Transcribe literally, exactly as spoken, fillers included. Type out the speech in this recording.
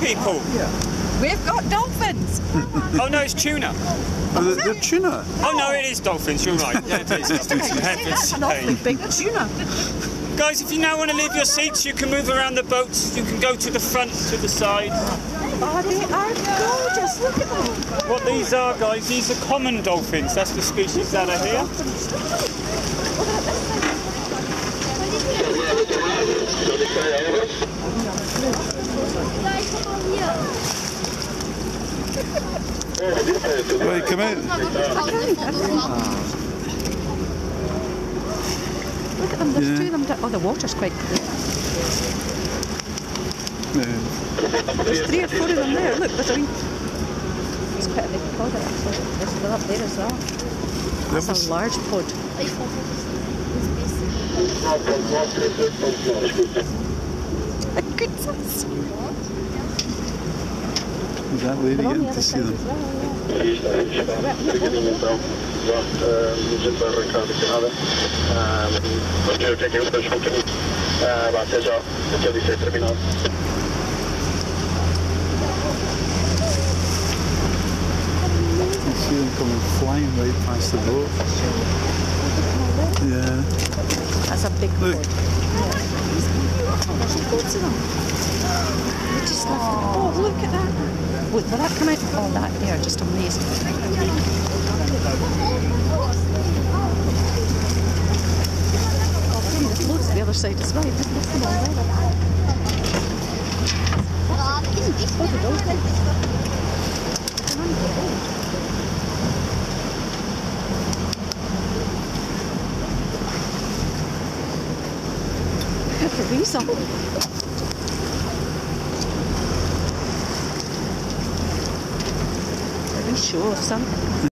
people? We've got dolphins. Oh no, it's tuna. Oh, the, the tuna. Oh no, it is dolphins. You're right. Yeah, it is. That's an awfully big tuna. Guys, if you now want to leave your seats, you can move around the boats. You can go to the front, to the side. Oh, they are gorgeous. Look at them. What these are, guys, these are common dolphins. That's the species that are here. Wait, come out. Look at them, there's Yeah. two of them. Oh, the water's quite clear. Yeah. There's three or four of them there. Look, there's a wee... It's quite a big pod actually. There's one up there as well. That's was... a large pod. A good size. Is that lady getting to see them? You see them coming flying right past the boat. Yeah. That's a big Look. pod. Yeah. There's loads of them. They just left them. Oh, look at that. Wait, will that come out? Oh, that there, just amazing. Oh, there's loads to the other side as well. You just missed them all there. Oh, the dolphins. Look at these on. Are we sure of something?